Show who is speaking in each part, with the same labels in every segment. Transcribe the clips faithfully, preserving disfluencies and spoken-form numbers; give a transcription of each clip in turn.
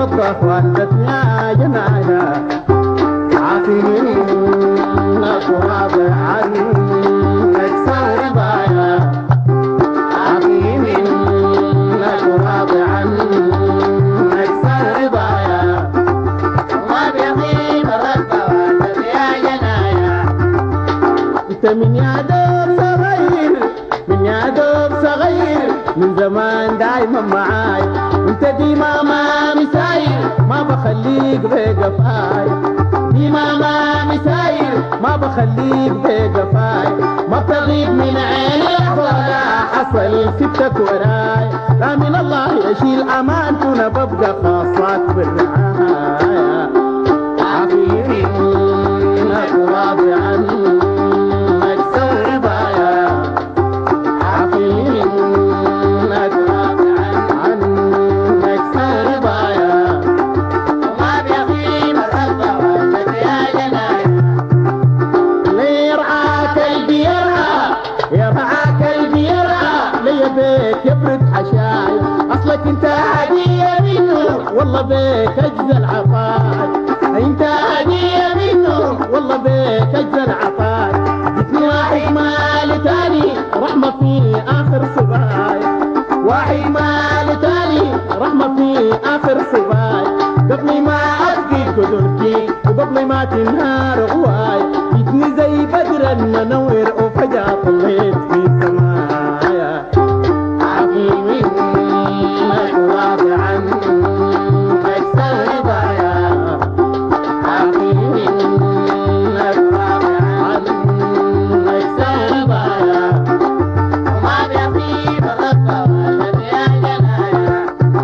Speaker 1: توظف والدتني يا جنايا عافي منك وراضي عنك سوي رضايا عافي منك وراضي عنك سوي رضايا ما بيغيب الربا والدتني يا جنايا انت من يا دوب صغير من يا دوب صغير من زمان دايما معاي وانت ديما ما مساير ما بخليك بقفاي ديما ما مساير ما بخليك بقفاي ما بتغيب من عيني ولا حصل سبتك وراي لا من الله يشيل امانتنا ببقى خاصك بالرعاية عافي منك وراضي عنك سوي رضايا عافي منك وراضي عنك سوي رضايا وما بيغيب الرضا والدتي يا جنايا اللي يرعى كلبي يرعى يرعى كلبي يرعى لي بيت يبرد حشايا اصلك انت هدية منه والله بيك اجزى العطاي انت هدية منه والله بيك اجزى العطاي جتني واحد مال تاني رحمة في اخر صباي واحد مال تاني رحمة في اخر صباي قبل ما افقد قدرتي وقبل ما تنهار غواي جتني زي بدر المنور وفجأة طليت في سمايا عافي منك وراضي عنك سوي رضايا عافي منك وراضي عنك سوي رضايا وما بيغيب الربا والدتي يا جنايا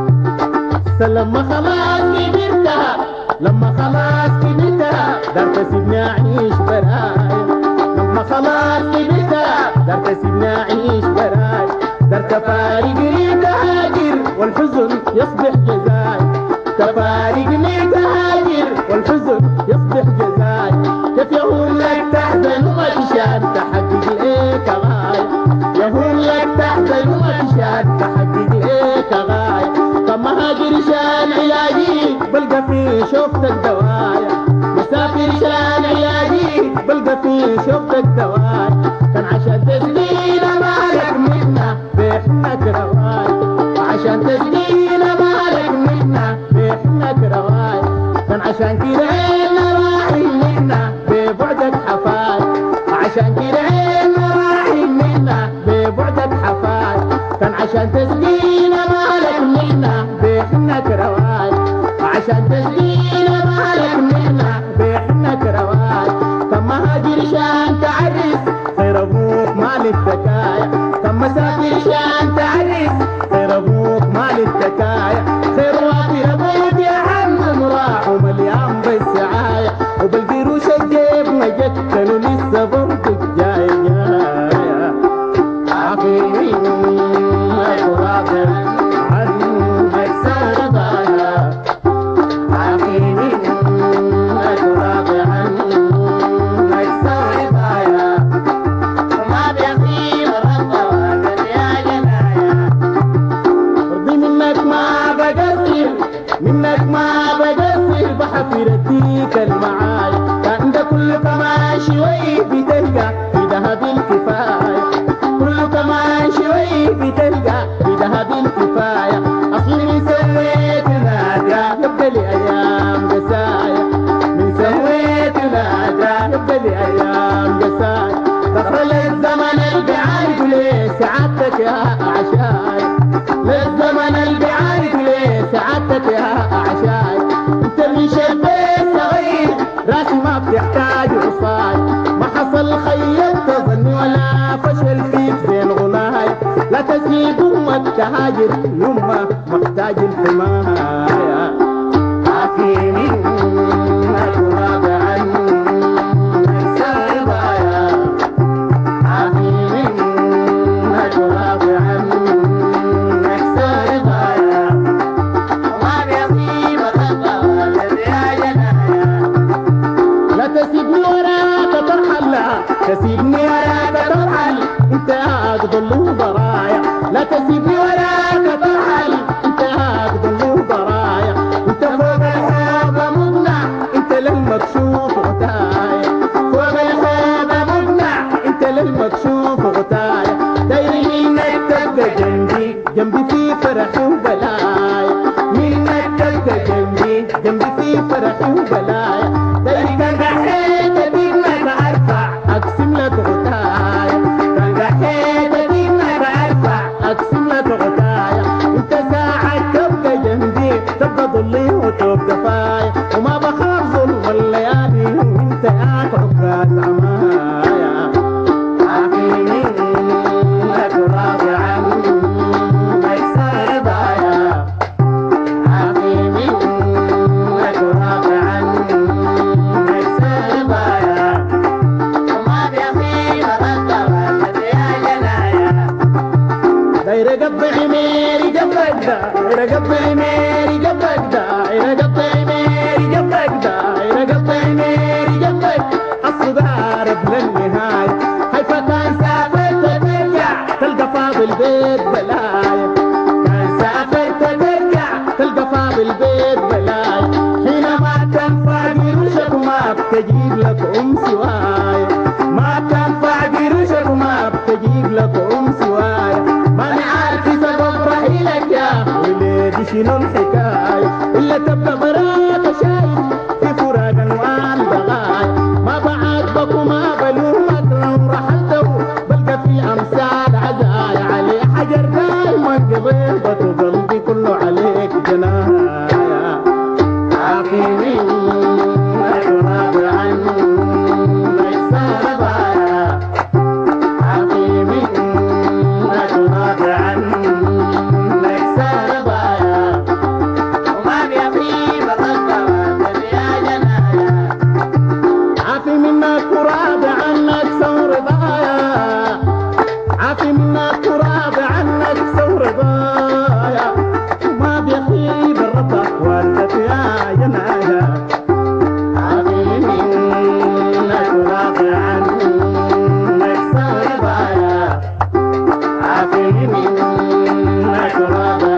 Speaker 1: لما خلاص كبرتها لما خلاص كبرتها دار تسيبني اعيش براي لما خلاص كبرتها دار تسيبني اعيش براي دار تفارقني تهاجر والحزن يصبح جزاي تفارقني تهاجر والحزن يصبح جزاي كيف يهون لك تحزن وما تشان تحقق ليك غاية يهون لك تحزن وما تشان تحقق ليك غاية كم هاجر شان علاجي بلقى في شوفتك دوايا مسافر شان علاجي بلقى في شوفتك دوايا كان عشان تسقينا مالك منا بيحنك رواي عشان تسقينا مالك منا بيحنك رواي كان عشان كده عيننا راحي منا ببعدك حفاي عشان كده عيننا راحي منا ببعدك حفاي كان عشان تسقينا مالك منا بيحنك رواي عشان تسقينا مالك منا بيحنك رواي كم مهاجر شان تعرس خير ابوك مال التكايا كم مسافر شان تعرس خير ابوك مال التكايا خير وافي ابوك يا عم راح ومليان بالسعايا وبالقروش الجيب نجتنوا لسه برضك جاي جاية عافي منك وراضي عنك سوي رضايا عافي منك وراضي عنك سوي رضايا وما بيغيب الرضا والدتي يا جنايا ارضي منك ما بقصر منك ما بقصر بحفر اديك المعاي كان ده كله كمان شوي بتلقى في ذهب الكفاية كله كمان شوي بتلقى في ذهب الكفاية اصلي من سويت نادى يبقى لي ايام قسايا من سويت نادى يبقى لي ايام قسايا دخل الزمن البعارف ليه سعادتك يا اعشاي للزمن البعارف ليه سعادتك يا اعشاي انت من شبيت صغير راسي ما بتحتاج عصاي ما حصل خيبت ظني ولا فشل فيك زين غناي لا تسيب امك تهاجر يما محتاج الحماية عافي منك وراضي عنك سوي رضايا عافي منك وراضي عنك سوي رضايا وما بيغيب الرضا والدتي يا جنايا لا تسيبني وراك ترحل لا تسيبني وراك ترحل انت اقضل برايا لا تسيبني وراك ترحل انت اقضل برايا فرحي وبلايا منك تلقى جنبي جنبي في فرحي وبلايا تلقى نحيت منك ارفع اقسم لك غتايا تلقى حيت منك ارفع اقسم لك غتايا انت ساعة تبقى جنبي تبقى ضلي وتبقى فايا وما بخاف ظلم الليالي وانت يا عكاز عمايا عافي منك راضي عنك سربايا عافي منك راضي عنك سربايا وما بيخيب غطوات يا جنايا داير قطعي ميري قبلك داير قطعي ميري قبلك داير قطعي ميري قبلك داير قطعي ميري قبلك الصدار للنهاية هاي فتان سافرت ترجع تلقى فاضل بيت بلايا كان سافرت ترجع تلقى فاضل بيت بلايا حينما تنفع قروشك ما بتجيب لك ام سوايا ما تنفع قروشك ما بتجيب لك ام سوايا ماني عارف سبب رحيلك يا وليدي شنو الحكاية إلا تبقى براك شايف في فراق انوان بغايا ما بعاتبك وما بلومك لو رحلت بلقى في امثال عزايا عليه حجر دايما قبيضة وقلبي كله عليك جنايا عافي منك راضي عنك سربايا عافي منك راضي عنك سربايا وما بيخيب غطوات يا جنايا عافي منك وراضي عنك سور ضايا عافي منك وراضي عنك سور ضايا وما بيخيب الرضا والدك يا جنايا عافي منك وراضي عنك سور ضايا عافي منك وراضي